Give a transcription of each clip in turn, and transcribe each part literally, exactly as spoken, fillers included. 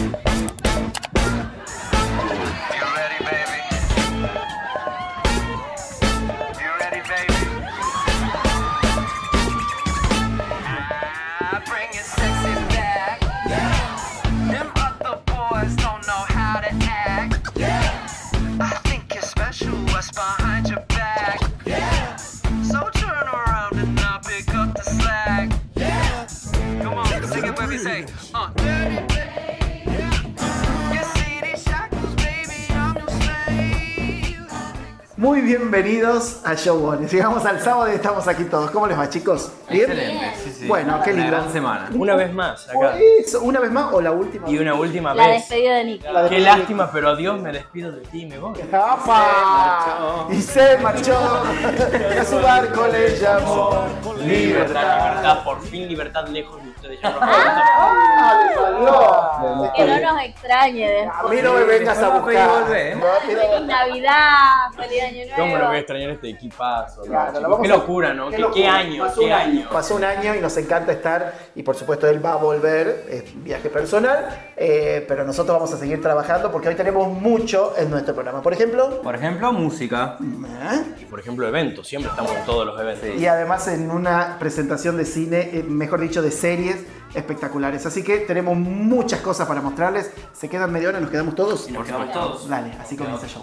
Muy bienvenidos a Show On. Llegamos al sábado y estamos aquí todos. ¿Cómo les va, chicos? ¿Bien? Excelente, sí, sí. Bueno, qué lindo. Una gran semana. Una vez más, acá. Eso, ¿una vez más o la última? Y una última La vez. despedida de Nico. La Qué despedida. lástima, pero adiós, me despido de ti, me voy. ¡Apa! Y se marchó, a su barco le llamó Libertad, libertad. libertad, por fin libertad lejos de ustedes. Ya no ¡Ah! ¡Le salió! Que no nos extrañe A después. mí no me vengas a Después buscar. no volvé, ¿eh? No, mira. Feliz Navidad, feliz Año Nuevo. ¿Cómo lo voy a extrañar este equipazo? ¿no, Claro, lo chicos? vamos Qué a- locura, ¿no? qué Qué, locura. qué año, Pasó qué un año. Pasó un año y nos encanta estar, y por supuesto él va a volver, es viaje personal, eh, pero nosotros vamos a seguir trabajando porque hoy tenemos mucho en nuestro programa. Por ejemplo, Por ejemplo, música. ¿eh? Y por ejemplo, eventos, siempre estamos en todos los eventos. Y además en una presentación de cine, eh, mejor dicho, de series espectaculares. Así que tenemos muchas cosas para mostrarles. ¿Se quedan media hora? ¿Nos quedamos todos? Nos quedamos todos. Dale, así comienza el show.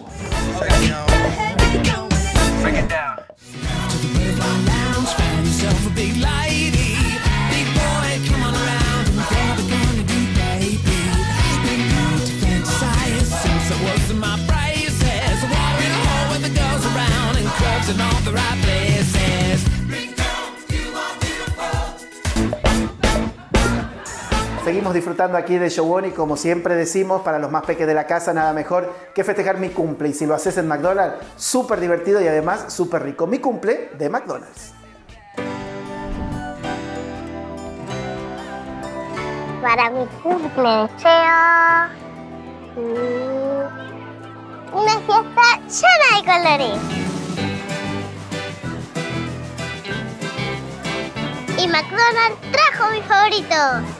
Break it down. Seguimos disfrutando aquí de Show On y como siempre decimos, para los más peques de la casa, nada mejor que festejar mi cumple. Y si lo haces en McDonald's, súper divertido y además súper rico. Mi cumple de McDonald's. Para mi cumple deseo mm, una fiesta llena de colores. Y McDonald's trajo mi favorito.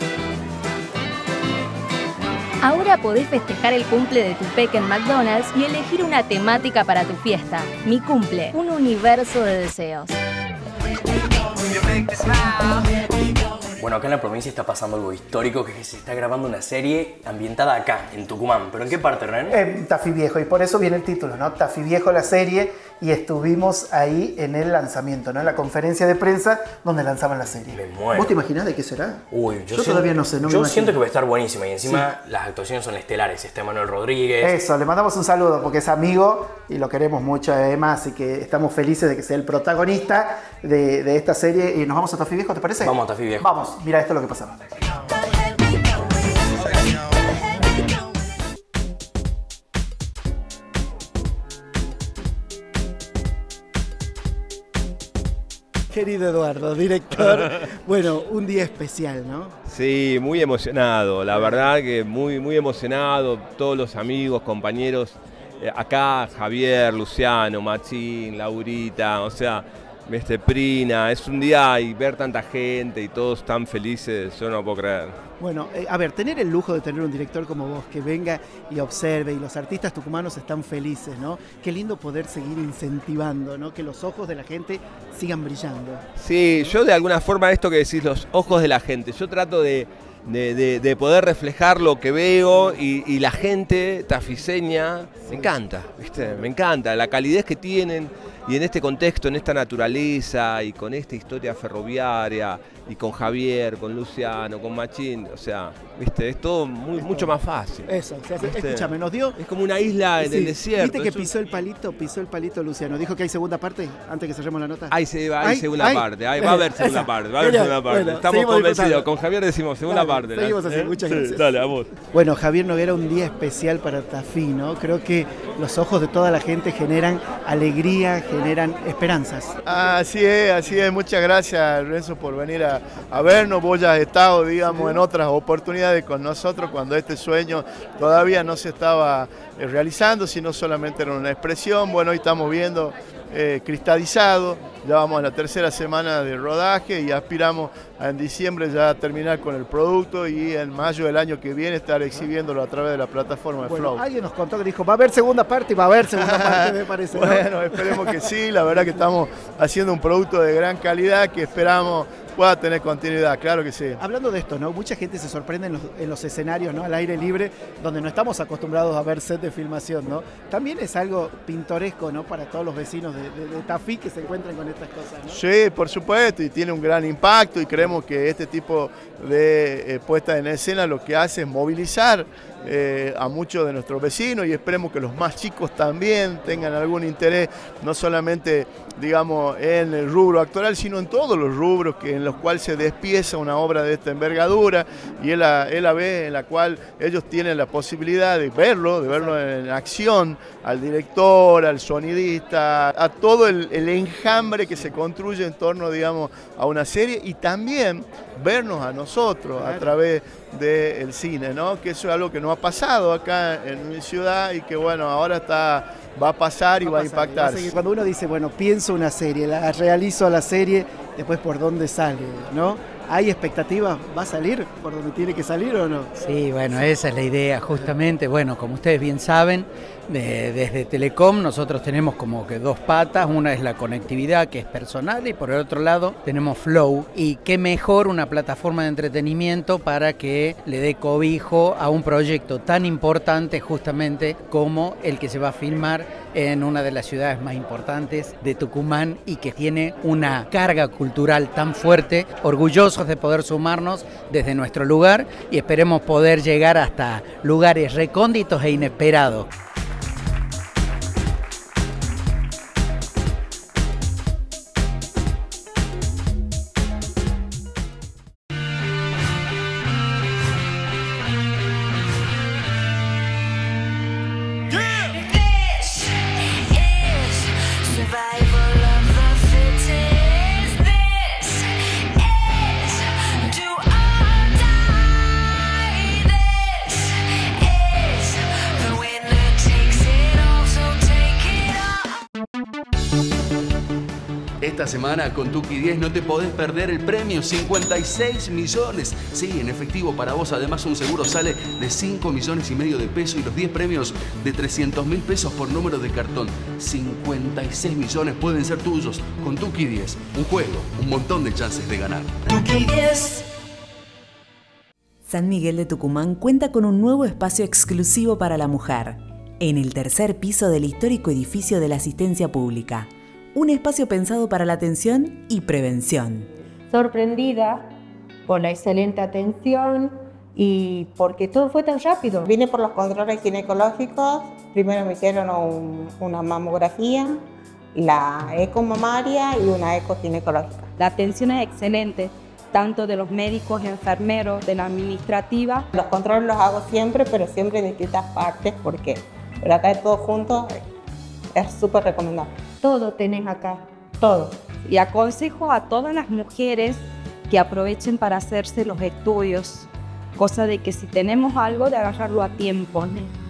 Ahora podés festejar el cumple de tu peque en McDonald's y elegir una temática para tu fiesta. Mi cumple, un universo de deseos. Bueno, acá en la provincia está pasando algo histórico, que se está grabando una serie ambientada acá, en Tucumán. ¿Pero en qué parte, Ren? En Tafí Viejo, y por eso viene el título, ¿no? Tafí Viejo, la serie, y estuvimos ahí en el lanzamiento, ¿no? En la conferencia de prensa donde lanzaban la serie. Me muero. ¿Vos te imaginás de qué será? Uy, yo, yo, todavía siento- no sé, no me Yo imagino. siento que va a estar buenísima y encima las actuaciones son estelares. Está Manuel Rodríguez. Eso, le mandamos un saludo porque es amigo y lo queremos mucho además, así que estamos felices de que sea el protagonista de, de esta serie. Y nos vamos a Tafí Viejo, ¿te parece? Vamos a Tafí Viejo. Vamos, mira esto es lo que pasaba. Querido Eduardo, director, bueno, un día especial, ¿no? Sí, muy emocionado, la verdad que muy, muy emocionado, todos los amigos, compañeros, eh, acá Javier, Luciano, Machín, Laurita, o sea, este, Prina, es un día y ver tanta gente y todos tan felices, yo no puedo creer. Bueno, eh, a ver, tener el lujo de tener un director como vos que venga y observe y los artistas tucumanos están felices, ¿no? Qué lindo poder seguir incentivando, ¿no? Que los ojos de la gente sigan brillando. Sí, yo de alguna forma esto que decís, los ojos de la gente, yo trato de, de, de- de poder reflejar lo que veo y, y la gente tafiseña, me encanta, ¿viste? Me encanta, la calidez que tienen y en este contexto, en esta naturaleza y con esta historia ferroviaria y con Javier, con Luciano, con Machín, o sea, ¿viste? Es todo muy, mucho más fácil. Eso, o sea, ¿Viste? escúchame, nos dio... Es como una isla en Sí, el desierto. ¿Viste que es un- pisó el palito? Pisó el palito Luciano. Dijo que hay segunda parte, antes que cerremos la nota. Ahí se va, hay Ay, segunda ay. parte, ahí va a haber segunda Esa. parte, va a haber Genial. segunda parte. Bueno, Estamos seguimos convencidos, disfrutando. con Javier decimos segunda Dale, parte. seguimos así, ¿eh? muchas Sí, gracias. dale, a vos. Bueno, Javier Noguera, un día especial para Tafí, ¿no? Creo que los ojos de toda la gente generan alegría, generan esperanzas. Así es, así es. Muchas gracias, Renzo, por venir a, a vernos. Vos ya has estado, digamos, en otras oportunidades con nosotros cuando este sueño todavía no se estaba eh, realizando, sino solamente era una expresión. Bueno, hoy estamos viendo eh, cristalizado. Ya vamos a la tercera semana de rodaje y aspiramos a en diciembre ya terminar con el producto y en mayo del año que viene estar exhibiéndolo a través de la plataforma de Bueno, Flow. alguien nos contó que dijo, va a haber segunda parte y va a haber segunda parte, me parece. ¿no? Bueno, esperemos que sí, la verdad que estamos haciendo un producto de gran calidad que esperamos pueda tener continuidad, claro que sí. Hablando de esto, ¿no? Mucha gente se sorprende en los, en los escenarios, ¿no? Al aire libre, donde no estamos acostumbrados a ver set de filmación, ¿no? También es algo pintoresco, ¿no? Para todos los vecinos de, de, de Tafí que se encuentran con estas cosas, ¿no? Sí, por supuesto, y tiene un gran impacto y creemos que este tipo de eh, puesta en escena lo que hace es movilizar eh, a muchos de nuestros vecinos y esperemos que los más chicos también tengan algún interés, no solamente, digamos, en el rubro actoral, sino en todos los rubros que, en los cuales se despieza una obra de esta envergadura y es la, es la vez en la cual ellos tienen la posibilidad de verlo, de verlo en acción, al director, al sonidista, a todo el, el enjambre que se construye en torno, digamos, a una serie y también vernos a nosotros a través del cine, ¿no? Que eso es algo que no ha pasado acá en mi ciudad y que bueno, ahora está, va a pasar y va a, va a impactar. Cuando uno dice, bueno, pienso una serie, la realizo la serie, después por dónde sale, ¿no? ¿Hay expectativas? ¿Va a salir por donde tiene que salir o no? Sí, bueno, esa es la idea justamente. Bueno, como ustedes bien saben, de, desde Telecom nosotros tenemos como que dos patas. Una es la conectividad, que es personal, y por el otro lado tenemos Flow. Y qué mejor una plataforma de entretenimiento para que le dé cobijo a un proyecto tan importante justamente como el que se va a filmar en una de las ciudades más importantes de Tucumán y que tiene una carga cultural tan fuerte, orgullosos de poder sumarnos desde nuestro lugar y esperemos poder llegar hasta lugares recónditos e inesperados. Esta semana con Tuki diez no te podés perder el premio, cincuenta y seis millones. Sí, en efectivo para vos. Además un seguro sale de cinco millones y medio de pesos y los diez premios de trescientos mil pesos por número de cartón. cincuenta y seis millones pueden ser tuyos con Tuki diez. Un juego, un montón de chances de ganar. Tuki diez. San Miguel de Tucumán cuenta con un nuevo espacio exclusivo para la mujer, en el tercer piso del histórico edificio de la Asistencia Pública. Un espacio pensado para la atención y prevención. Sorprendida por la excelente atención y porque todo fue tan rápido. Vine por los controles ginecológicos. Primero me hicieron un, una mamografía, la eco mamaria y una eco ginecológica. La atención es excelente, tanto de los médicos, enfermeros, de la administrativa. Los controles los hago siempre, pero siempre en distintas partes porque pero acá es todo junto, es súper recomendable. Todo tenés acá, todo. Y aconsejo a todas las mujeres que aprovechen para hacerse los estudios, cosa de que si tenemos algo, de agarrarlo a tiempo, ¿no?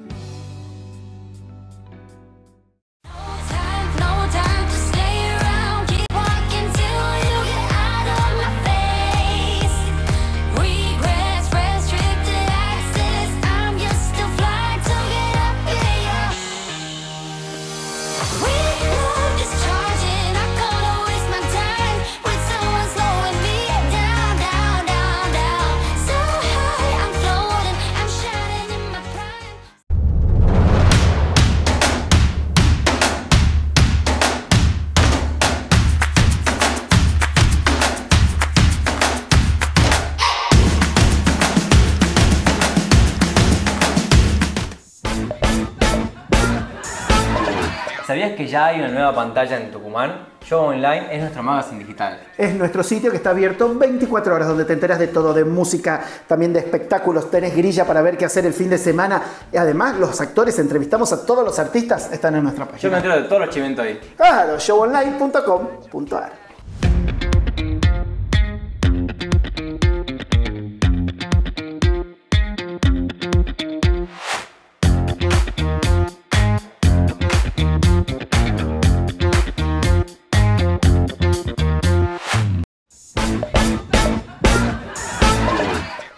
¿Sabías que ya hay una nueva pantalla en Tucumán? Show Online es nuestro magazine digital. Es nuestro sitio que está abierto veinticuatro horas, donde te enteras de todo, de música, también de espectáculos, tenés grilla para ver qué hacer el fin de semana. Y además, los actores, entrevistamos a todos los artistas, están en nuestra página. Yo me entero de todos los chimentos ahí. Claro, show online punto com punto a r.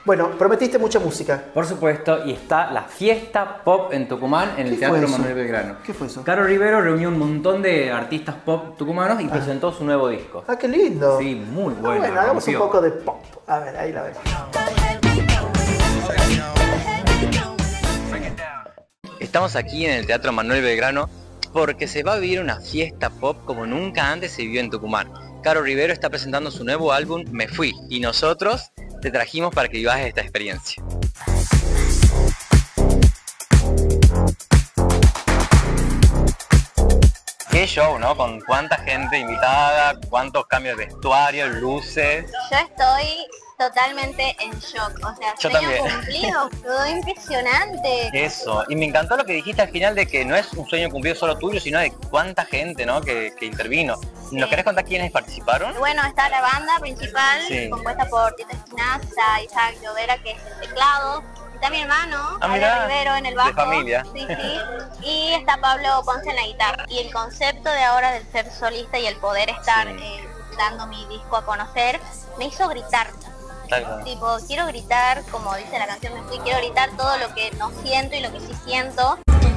Bueno, prometiste mucha música. Por supuesto, y está la fiesta pop en Tucumán, en el Teatro Manuel Belgrano. ¿Qué fue eso? Caro Rivero reunió un montón de artistas pop tucumanos y ah. presentó su nuevo disco. Ah, qué lindo. Sí, muy bueno. Ah, bueno, hagamos rompió. un poco de pop. A ver, ahí la vemos. Estamos aquí en el Teatro Manuel Belgrano porque se va a vivir una fiesta pop como nunca antes se vivió en Tucumán. Caro Rivero está presentando su nuevo álbum Me Fui y nosotros te trajimos para que vivas esta experiencia. Qué show, ¿no? Con cuánta gente invitada, cuántos cambios de vestuario, luces. Yo estoy totalmente en shock, o sea, Yo sueño también. cumplido, todo impresionante. Eso, y me encantó lo que dijiste al final de que no es un sueño cumplido solo tuyo, sino de cuánta gente, ¿no? que, que intervino. Sí. ¿Nos querés contar quiénes participaron? Bueno, está la banda principal, Sí. compuesta por Tita Espinaza, Isaac Llovera, que es el teclado. Está mi hermano, Ah, Ale mirá, Rivero en el bajo. de familia. Sí, sí. Y está Pablo Ponce en la guitarra. Y el concepto de ahora del ser solista y el poder estar Sí. eh, dando mi disco a conocer, me hizo gritar. Tal cual. Tipo, quiero gritar, como dice la canción Me Fui, quiero gritar todo lo que no siento y lo que sí siento.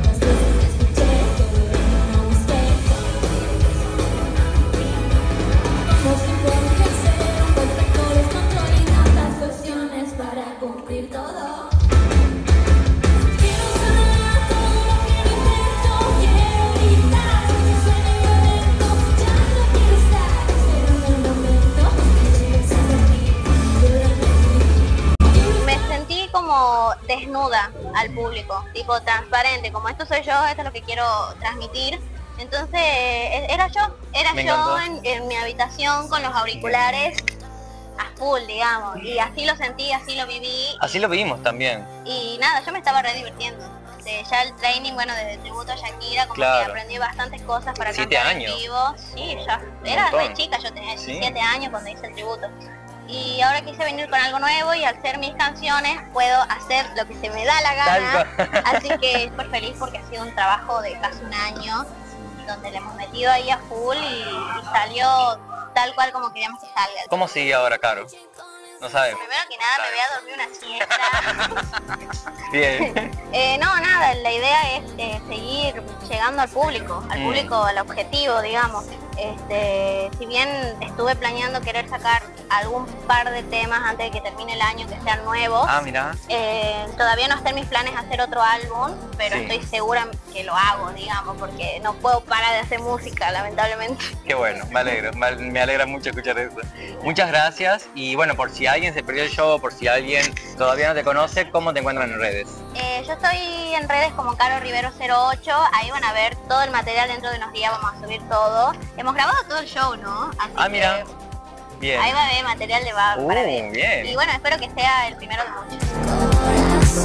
Me sentí como desnuda al público, tipo transparente, como esto soy yo, esto es lo que quiero transmitir. Entonces e- era yo, era Me yo encantó. en, en mi habitación con los auriculares a full, digamos, y así lo sentí, así lo viví. Así lo vimos también. Y nada, yo me estaba re divirtiendo. De ya el training, bueno, desde tributo a Shakira, como Claro. que aprendí bastantes cosas para Siete cantar años. en vivo. Sí, ya era montón. re chica, yo tenía Sí. diecisiete años cuando hice el tributo. Y ahora quise venir con algo nuevo y al ser mis canciones puedo hacer lo que se me da la gana. Tal Así que súper feliz porque ha sido un trabajo de casi un año donde le hemos metido ahí a full y, y salió tal cual como queríamos que salga. ¿Cómo sigue ahora, Caro? No sabemos. Primero que nada me voy a dormir una siesta. Bien. Eh, no, nada, la idea es eh, seguir llegando al público, al Mm. público, al objetivo, digamos. Este, si bien estuve planeando querer sacar algún par de temas antes de que termine el año que sean nuevos, Ah, mira. eh, todavía no está en mis planes hacer otro álbum, pero Sí. estoy segura que lo hago, digamos, porque no puedo parar de hacer música, lamentablemente. Qué bueno, me alegro, me al- me alegra mucho escuchar eso. Muchas gracias y bueno, por si alguien se perdió el show, por si alguien todavía no te conoce, ¿cómo te encuentran en redes? Eh, yo estoy en redes como Caro Rivero cero ocho, ahí van a ver todo el material, dentro de unos días vamos a subir todo. Hemos grabado todo el show, ¿no? Así Ah, mira. que Bien. ahí va a haber material de va Uh, para ver. bien. Y bueno, espero que sea el primero de muchos.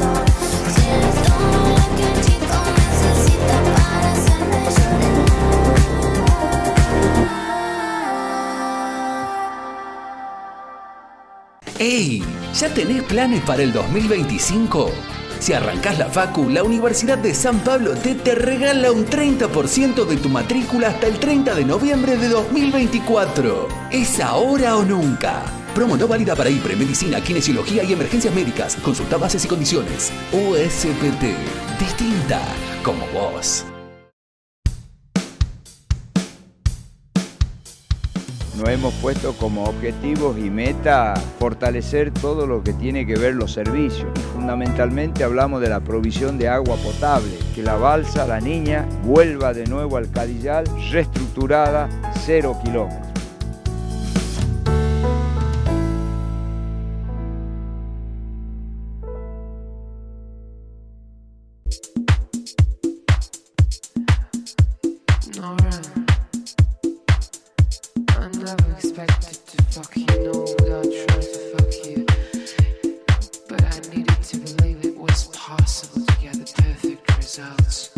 ¡Ey! ¿Ya tenés planes para el dos mil veinticinco? Si arrancás la facu, la Universidad de San Pablo te, te regala un treinta por ciento de tu matrícula hasta el treinta de noviembre de dos mil veinticuatro. ¿Es ahora o nunca? Promo no válida para I P R E, medicina, kinesiología y emergencias médicas. Consulta bases y condiciones. U S P T. Distinta como vos. Nos hemos puesto como objetivos y meta fortalecer todo lo que tiene que ver los servicios. Y fundamentalmente hablamos de la provisión de agua potable, que la balsa La Niña vuelva de nuevo al Cadillal, reestructurada, cero kilómetros. I never expected to fuck you, no, without trying to fuck you. But I needed to believe it was possible to get the perfect results.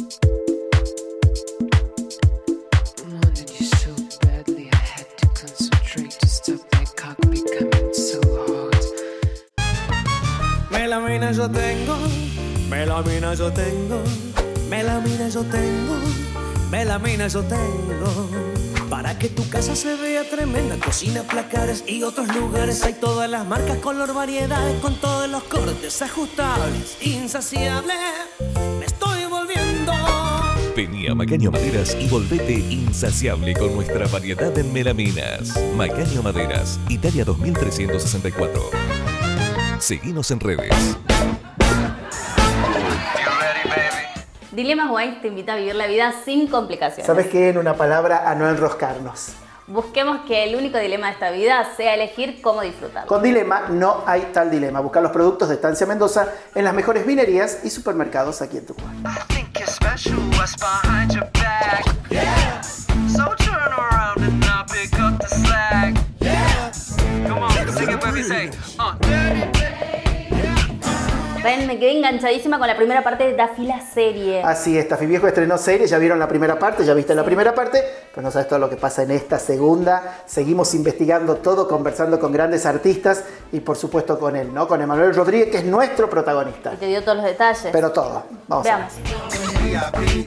Wanted you so badly, I had to concentrate to stop my cock becoming so hard. Melamina yo tengo, melamina yo tengo, melamina yo tengo, melamina yo tengo. Para Para que tu casa se vea tremenda, cocina, placares y otros lugares. Hay todas las marcas, color, variedades, con todos los cortes ajustables. Insaciable, me estoy volviendo. Vení a Macaño Maderas y volvete insaciable con nuestra variedad en melaminas. Macaño Maderas, Italia dos mil trescientos sesenta y cuatro. Seguinos en redes. Dilemas Wine te invita a vivir la vida sin complicaciones. ¿Sabes qué? En una palabra, a no enroscarnos. Busquemos que el único dilema de esta vida sea elegir cómo disfrutar. Con Dilema no hay tal dilema. Buscar los productos de Estancia Mendoza en las mejores vinerías y supermercados aquí en Tucumán. Ven, me quedé enganchadísima con la primera parte de Tafí la serie. Así es, Tafí Viejo estrenó serie, ya vieron la primera parte, ya viste la primera parte, pero no sabes todo lo que pasa en esta segunda. Seguimos investigando todo, conversando con grandes artistas y por supuesto con él, ¿no? Con Emanuel Rodríguez, que es nuestro protagonista. Y te dio todos los detalles. Pero todo. Vamos Veamos. a ver.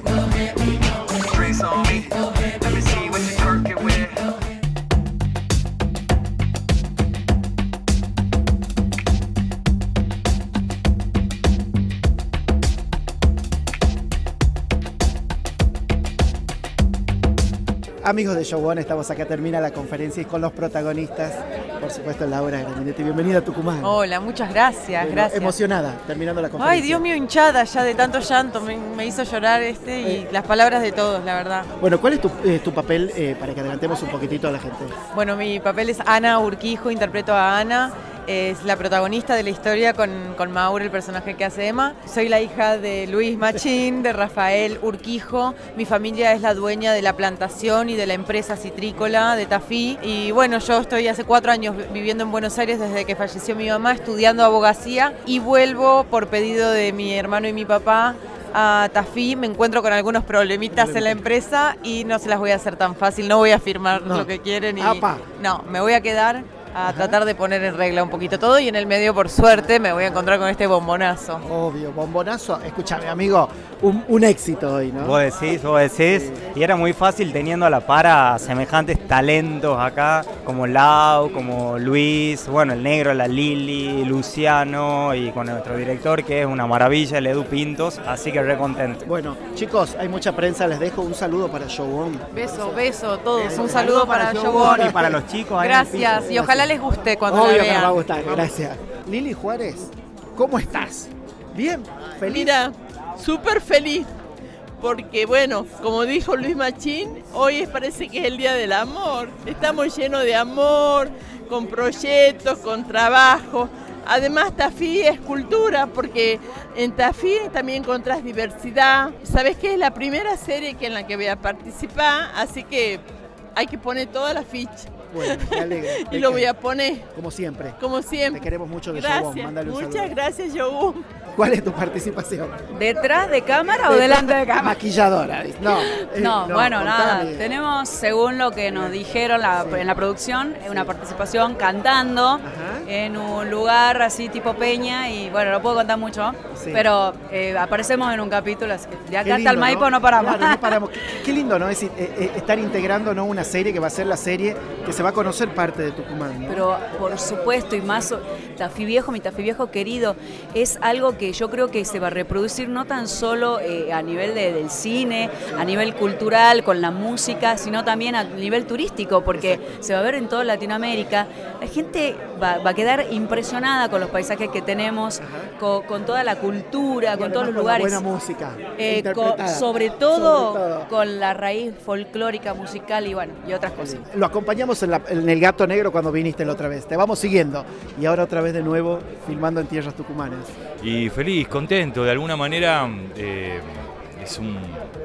Amigos de Show One, estamos acá, termina la conferencia y con los protagonistas, por supuesto Laura Grandinetti. Bienvenida a Tucumán. Hola, muchas gracias, Bueno, gracias. Emocionada, terminando la conferencia. Ay, Dios mío, hinchada ya de tanto llanto, me, me hizo llorar este y Eh. las palabras de todos, la verdad. Bueno, ¿cuál es tu, eh, tu papel eh, para que adelantemos un poquitito a la gente? Bueno, mi papel es Ana Urquijo, interpreto a Ana. Es la protagonista de la historia con, con Mauro, el personaje que hace Emma. Soy la hija de Luis Machín, de Rafael Urquijo. Mi familia es la dueña de la plantación y de la empresa citrícola de Tafí. Y bueno, yo estoy hace cuatro años viviendo en Buenos Aires desde que falleció mi mamá, estudiando abogacía. Y vuelvo por pedido de mi hermano y mi papá a Tafí. Me encuentro con algunos problemitas en la empresa y no se las voy a hacer tan fácil. No voy a firmar No. lo que quieren. Y, Apa. no, me voy a quedar a tratar de poner en regla un poquito todo y en el medio, por suerte, me voy a encontrar con este bombonazo. Obvio, bombonazo. Escúchame, amigo, un, un éxito hoy, ¿no? Vos decís, vos decís. Y era muy fácil teniendo a la par a semejantes talentos acá, como Lau, como Luis, bueno, el negro, la Lili, Luciano y con nuestro director, que es una maravilla, el Edu Pintos, así que re contento. Bueno, chicos, hay mucha prensa, les dejo un saludo para Show On. Beso, beso a todos. Beso. Un saludo para Show Show On On. Y para los chicos ahí en el Gracias, piso. y ojalá les guste cuando Obvio la que vean. me va a gustar, gracias. Lili Juárez, ¿cómo estás? ¿Bien? ¿Feliz? Mira, súper feliz, porque bueno, como dijo Luis Machín, hoy es- parece que es el Día del Amor. Estamos llenos de amor, con proyectos, con trabajo. Además, Tafí es cultura, porque en Tafí también encontrás diversidad. Sabes que es la primera serie que en la que voy a participar, así que hay que poner toda la ficha. Bueno, me alegro. Y lo voy a poner. Como siempre. Como siempre. Te queremos mucho de Show On. Gracias, Mándale un muchas saludo. gracias, Yogu. ¿Cuál es tu participación? ¿Detrás de cámara o delante de cámara? Maquilladora. No, eh, No, bueno, nada. contame. Tenemos, según lo que nos dijeron la- en la producción, una participación cantando en un lugar así tipo Peña y bueno, no puedo contar mucho, Sí. pero eh, aparecemos en un capítulo, así que de Qué acá hasta lindo, el Maipo no, paramos. Claro, no paramos. Qué, qué lindo, ¿no? Es decir, eh, eh, estar integrando, ¿no?, una serie que va a ser la serie que se va a conocer parte de Tucumán, ¿no? Pero por supuesto, y más Tafí Viejo, mi Tafí Viejo querido, es algo que yo creo que se va a reproducir no tan solo eh, a nivel de- del cine, a nivel cultural, con la música, sino también a nivel turístico, porque se va a ver en toda Latinoamérica. La gente va, va a quedar impresionada con los paisajes que tenemos, con, con toda la cultura, Y con además todos los con lugares. la buena música. Eh, co- interpretada. sobre, todo, Sobre todo. con la raíz folclórica, musical y bueno, y otras cosas. Lo acompañamos en, la- en el Gato Negro cuando viniste la otra vez. Te vamos siguiendo. Y ahora otra vez de nuevo filmando en tierras tucumanas. Y feliz, contento, de alguna manera eh, es un,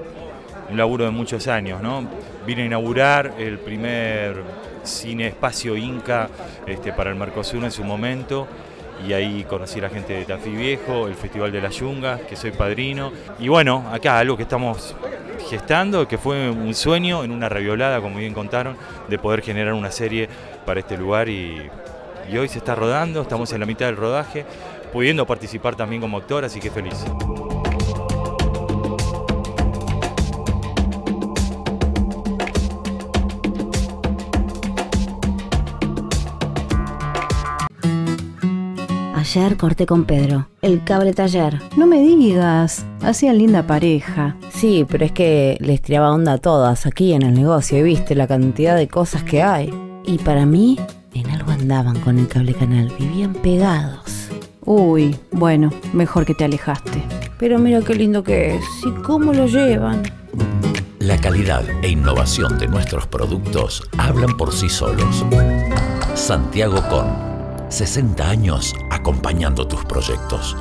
un laburo de muchos años, ¿no? Vine a inaugurar el primer cine espacio Inca este, para el Mercosur en su momento y ahí conocí a la gente de Tafí Viejo, el Festival de las Yungas, que soy padrino. Y bueno, acá algo que estamos gestando, que fue un sueño en una reviolada, como bien contaron, de poder generar una serie para este lugar y, y hoy se está rodando, estamos en la mitad del rodaje, pudiendo participar también como actor, así que feliz. Ayer corté con Pedro, el cable taller. No me digas, hacían linda pareja. Sí, pero es que les tiraba onda a todas aquí en el negocio y viste la cantidad de cosas que hay. Y para mí, en algo andaban con el cable canal, vivían pegados. Uy, bueno, mejor que te alejaste. Pero mira qué lindo que es, y cómo lo llevan. La calidad e innovación de nuestros productos hablan por sí solos. Santiago Con, sesenta años acompañando tus proyectos.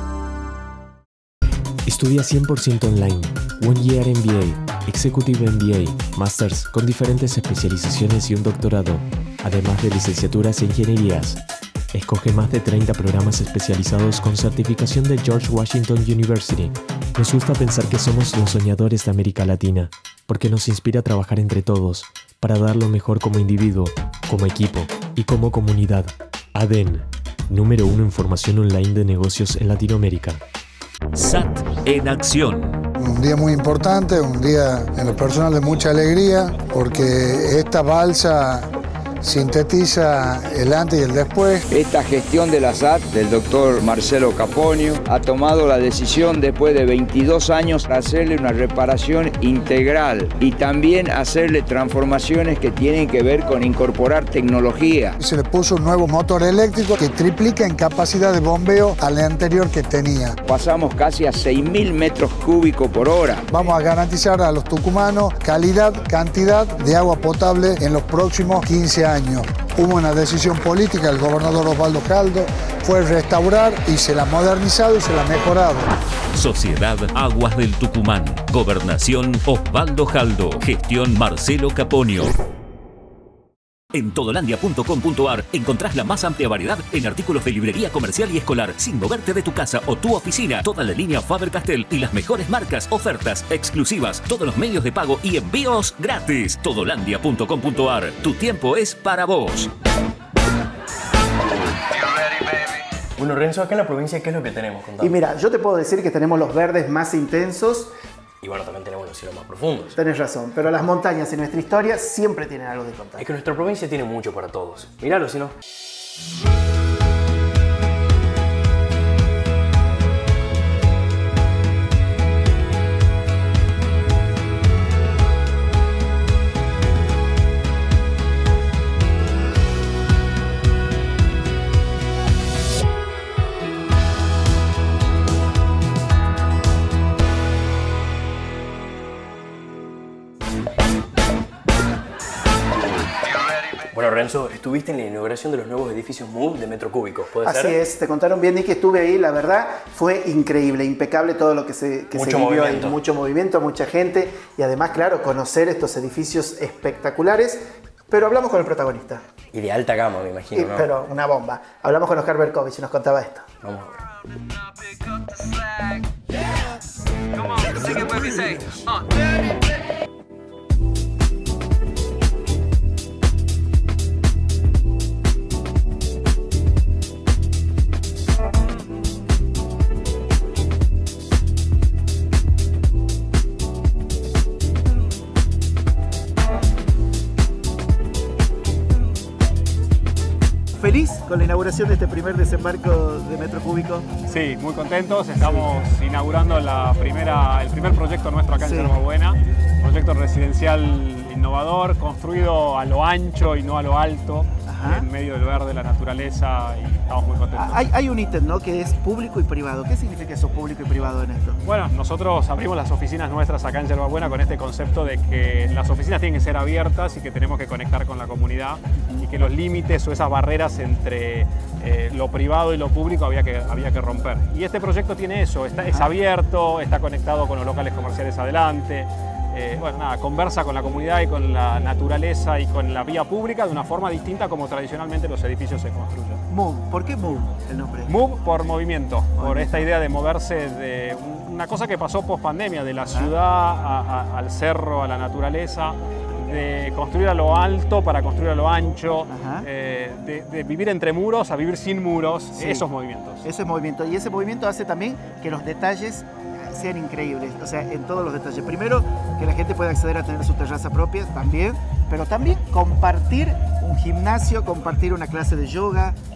Estudia cien por ciento online, One Year M B A, Executive M B A, Masters con diferentes especializaciones y un doctorado, además de licenciaturas e ingenierías. Escoge más de treinta programas especializados con certificación de George Washington University. Nos gusta pensar que somos los soñadores de América Latina, porque nos inspira a trabajar entre todos, para dar lo mejor como individuo, como equipo y como comunidad. A D E N, número uno en formación online de negocios en Latinoamérica. S A T en acción. Un día muy importante, un día en lo personal de mucha alegría, porque esta balsa sintetiza el antes y el después. Esta gestión de la S A T del doctor Marcelo Caponio ha tomado la decisión después de veintidós años de hacerle una reparación integral y también hacerle transformaciones que tienen que ver con incorporar tecnología. Se le puso un nuevo motor eléctrico que triplica en capacidad de bombeo al anterior que tenía. Pasamos casi a seis mil metros cúbicos por hora. Vamos a garantizar a los tucumanos calidad, cantidad de agua potable en los próximos quince años. Hubo una decisión política del gobernador Osvaldo Jaldo, fue restaurar y se la ha modernizado y se la ha mejorado. Sociedad Aguas del Tucumán. Gobernación Osvaldo Jaldo. Gestión Marcelo Caponio. En todolandia punto com punto ar encontrás la más amplia variedad en artículos de librería comercial y escolar, sin moverte de tu casa o tu oficina. Toda la línea Faber-Castell y las mejores marcas, ofertas exclusivas, todos los medios de pago y envíos gratis. todolandia punto com punto ar. Tu tiempo es para vos. Bueno, Renzo, acá en la provincia, ¿qué es lo que tenemos? Contame. Y mira, yo te puedo decir que tenemos los verdes más intensos. Y bueno, también tenemos los cielos más profundos. Tenés razón, pero las montañas en nuestra historia siempre tienen algo de contar. Es que nuestra provincia tiene mucho para todos. Míralo, si no. Bueno, Renzo, estuviste en la inauguración de los nuevos edificios Move de Metro Cúbico, ¿puede Así ser? Así es, te contaron bien, Nicky, estuve ahí, la verdad fue increíble, impecable todo lo que se, que mucho se vivió movimiento. ahí, mucho movimiento, mucha gente y además, claro, conocer estos edificios espectaculares, pero hablamos con el protagonista. Y de alta gama, me imagino, Y, ¿no? Pero una bomba. Hablamos con Oscar Berkovich y nos contaba esto. Vamos a ver. ¿Feliz con la inauguración de este primer desembarco de Metro Cúbico? Sí, muy contentos. Estamos inaugurando la primera, el primer proyecto nuestro acá en Sí. Yerba Buena. Proyecto residencial innovador, construido a lo ancho y no a lo alto, Ajá. en medio del verde, la naturaleza, y estamos muy contentos. Hay, hay un ítem, ¿no?, que es público y privado. ¿Qué significa eso, público y privado, en esto? Bueno, nosotros abrimos las oficinas nuestras acá en Yerba Buena con este concepto de que las oficinas tienen que ser abiertas y que tenemos que conectar con la comunidad y que los límites o esas barreras entre eh, lo privado y lo público había que, había que romper. Y este proyecto tiene eso, está, es abierto, está conectado con los locales comerciales adelante. Eh, bueno, nada, conversa con la comunidad y con la naturaleza y con la vía pública de una forma distinta como tradicionalmente los edificios se construyen. Move, ¿por qué Move el nombre? Move por movimiento, por esta idea de moverse de una cosa que pasó post pandemia, de la ciudad a, a, al cerro, a la naturaleza, de construir a lo alto para construir a lo ancho, eh, de, de vivir entre muros a vivir sin muros, Sí. esos movimientos. Ese movimiento. Y ese movimiento hace también que los detalles sean increíbles, o sea, en todos los detalles. Primero, que la gente pueda acceder a tener su terraza propia también, pero también compartir un gimnasio, compartir una clase de yoga.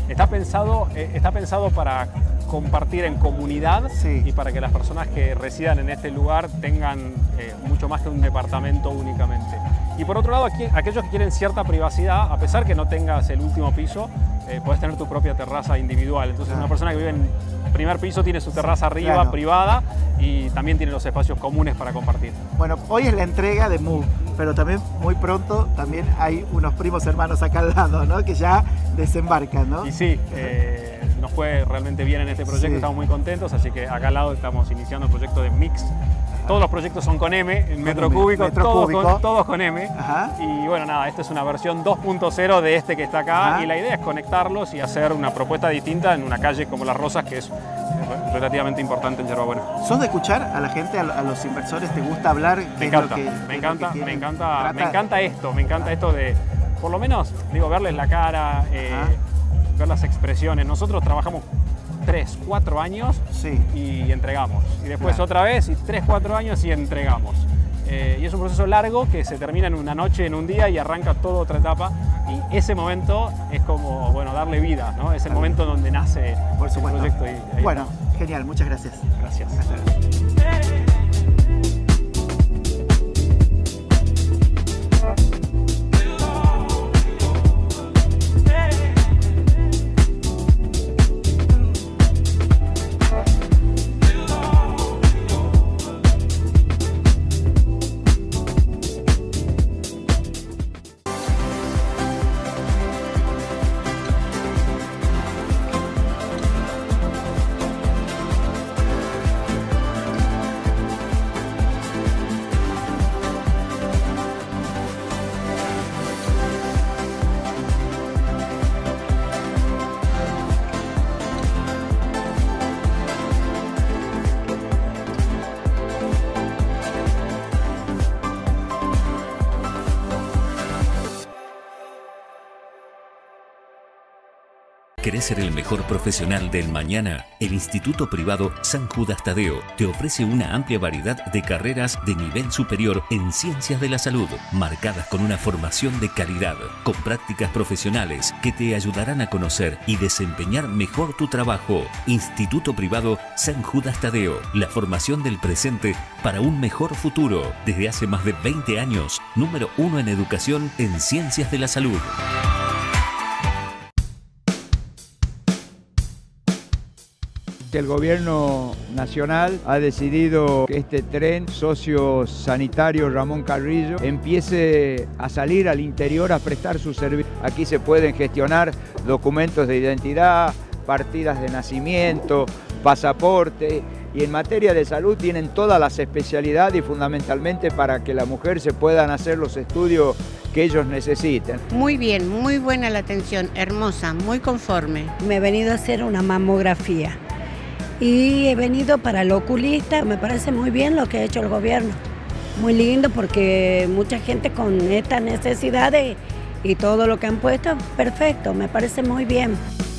está pensado, eh, está pensado para compartir en comunidad sí. y para que las personas que residan en este lugar tengan eh, mucho más que un departamento únicamente. Y por otro lado, aquí, aquellos que quieren cierta privacidad, a pesar que no tengas el último piso, eh, puedes tener tu propia terraza individual. Entonces Ah. una persona que vive en primer piso tiene su terraza arriba, Claro. privada, y también tiene los espacios comunes para compartir. Bueno, hoy es la entrega de Move, pero también muy pronto también hay unos primos hermanos acá al lado, ¿no? Que ya desembarcan, ¿no? Y sí, eh, nos fue realmente bien en este proyecto, Sí. estamos muy contentos, así que acá al lado estamos iniciando el proyecto de Mix. Todos los proyectos son con M, en metro M, cúbico, metro todos, cúbico. Con, todos con M. Ajá. Y bueno, nada, esta es una versión dos punto cero de este que está acá. Ajá. Y la idea es conectarlos y hacer una propuesta distinta en una calle como Las Rosas, que es eh, relativamente importante en Yerba Buena. ¿Sos de escuchar a la gente, a, a los inversores? ¿Te gusta hablar? ¿Qué Me es lo encanta, que- qué me es lo encanta, que me quieren? encanta, me Trata- encanta esto, me encanta esto de, por lo menos, digo, verles la cara, eh, ver las expresiones. Nosotros trabajamos tres, cuatro años sí. y entregamos. Y después Claro. otra vez, y tres, cuatro años y entregamos. Eh, y es un proceso largo que se termina en una noche, en un día, y arranca toda otra etapa. Y ese momento es como, bueno, darle vida, ¿no? Es el momento donde nace Por el supuesto. proyecto. Y ahí Bueno, estamos. genial, muchas gracias. Gracias. ¿Querés ser el mejor profesional del mañana? El Instituto Privado San Judas Tadeo te ofrece una amplia variedad de carreras de nivel superior en ciencias de la salud, marcadas con una formación de calidad, con prácticas profesionales que te ayudarán a conocer y desempeñar mejor tu trabajo. Instituto Privado San Judas Tadeo, la formación del presente para un mejor futuro. Desde hace más de veinte años, número uno en educación en ciencias de la salud. El gobierno nacional ha decidido que este tren sociosanitario Ramón Carrillo empiece a salir al interior a prestar su servicio. Aquí se pueden gestionar documentos de identidad, partidas de nacimiento, pasaporte, y en materia de salud tienen todas las especialidades y fundamentalmente para que la mujer se puedan hacer los estudios que ellos necesiten. Muy bien, muy buena la atención, hermosa, muy conforme. Me he venido a hacer una mamografía y he venido para el oculista. Me parece muy bien lo que ha hecho el gobierno. Muy lindo porque mucha gente con estas necesidades y todo lo que han puesto, perfecto, me parece muy bien.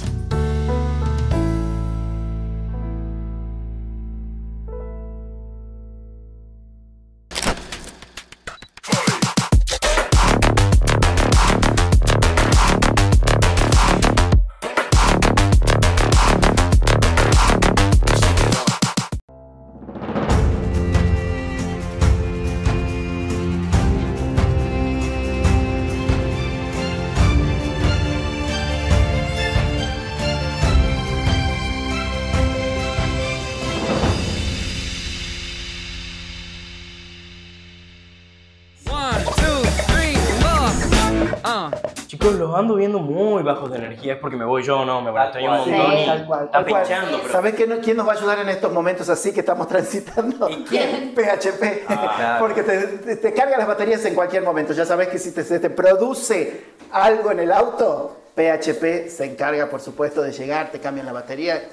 Chicos, los ando viendo muy bajos de energía. ¿Es porque me voy yo o no? Me molesta yo un Sí, montón y tal cual, está tal cual. pinchando. Pero... ¿Sabés quién, quién nos va a ayudar en estos momentos así que estamos transitando? ¿Quién? P H P. Ah, claro. Porque te, te- te carga las baterías en cualquier momento. Ya sabés que si te, se te produce algo en el auto, P H P se encarga, por supuesto, de llegar, te cambian la batería.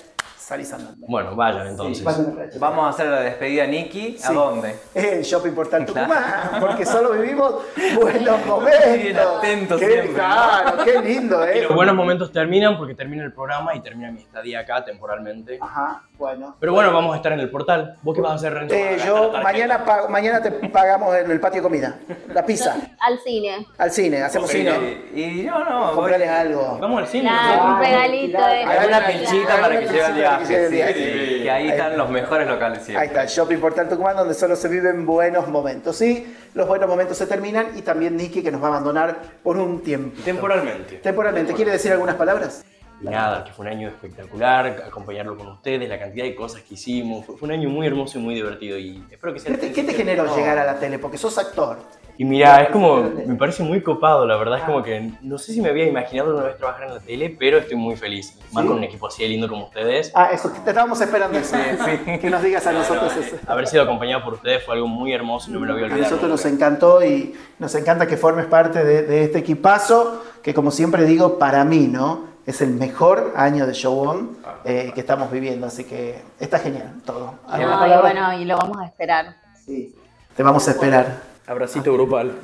salís andando. Bueno, vayan entonces. Sí, vayan a la playa. Vamos a hacer la despedida, Nicky. ¿A Sí. dónde? El Shopping Portal Tucumán, porque solo vivimos buenos momentos. Bien atento Qué, siempre. Claro, qué lindo, Y ¿eh? los buenos momentos terminan porque termina el programa y termina mi estadía acá temporalmente. Ajá, bueno. Pero bueno, vamos a estar en el portal. ¿Vos qué vas a hacer, Renzo? Eh, yo mañana, pago- mañana te pagamos en el patio de comida. La pizza. Al cine. Al cine, hacemos Ok. cine. Y, y yo no. voy- Comprarles algo. Vamos al cine. Claro, un regalito de... Alguna pinchita para que lleve el viaje. lleve el Sí, viaje. sí, que ahí están los mejores locales Ahí siempre. está, el Shopping Portal Tucumán, donde solo se viven buenos momentos. Sí, los buenos momentos se terminan y también Nicky, que nos va a abandonar por un tiempo. Temporalmente. Temporalmente. ¿Quiere decir algunas palabras? Y nada, que fue un año espectacular, acompañarlo con ustedes, la cantidad de cosas que hicimos. Fue, fue un año muy hermoso y muy divertido y espero que sea... ¿Qué te, qué te generó No. llegar a la tele? Porque sos actor. Y mira, es como, me parece muy copado, la verdad, es como que no sé si me había imaginado una vez trabajar en la tele, pero estoy muy feliz. Más ¿Sí? con un equipo así de lindo como ustedes. Ah, eso, te estábamos esperando eso. Que nos digas a nosotros eso. Haber sido acompañado por ustedes fue algo muy hermoso y no me lo voy a A olvidar. nosotros nunca. nos encantó y nos encanta que formes parte de, de este equipazo, que como siempre digo, para mí, ¿no? Es el mejor año de Show On eh, que estamos viviendo, así que está genial todo. ¿Alguna No, y palabra? bueno, y lo vamos a esperar. Sí. Te vamos a esperar. Abracito grupal.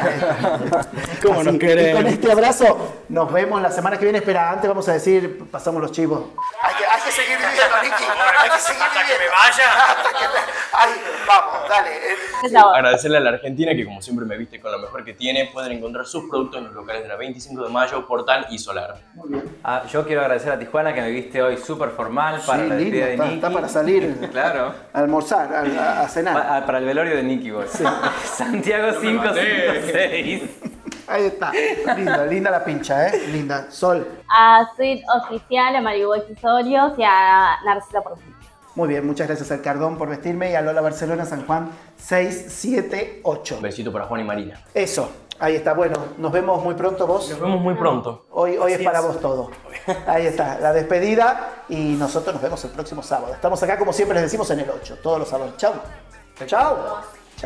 ¿Cómo Así, nos y queremos? con este abrazo nos vemos la semana que viene. Espera, antes vamos a decir, pasamos los chivos. Hay que, hay que seguir viviendo, Nicky. Hay que seguir Hasta que viviendo. me vaya. Hasta que me- Ay, vamos, dale. Agradecerle a la Argentina que como siempre me viste con lo mejor que tiene. Pueden encontrar sus productos en los locales de la veinticinco de mayo, Portal y Solar. Ah, yo quiero agradecer a Tijuana que me viste hoy súper formal para Sí, la lindo, despedida de está, Nicky. está para salir Claro. a almorzar, a, a- a cenar. Pa- ah, para el velorio de Nicky, vos. Santiago cinco cinco seis. Ahí está. Linda, linda la pincha, ¿eh? Linda. Sol. A Sweet Oficial, a Maribu Accesorios y a Narcisa por Muy bien, muchas gracias al Cardón por vestirme y a Lola Barcelona San Juan seis siete ocho. Un besito para Juan y Marina. Eso, ahí está. Bueno, nos vemos muy pronto vos. Nos vemos muy pronto. Hoy, hoy es Así para es. vos todo. Ahí está, la despedida y nosotros nos vemos el próximo sábado. Estamos acá como siempre les decimos en el ocho, todos los sábados. Chau. Chau. Chau.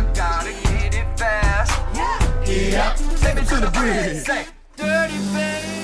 Take it to the bridge. Dirty baby.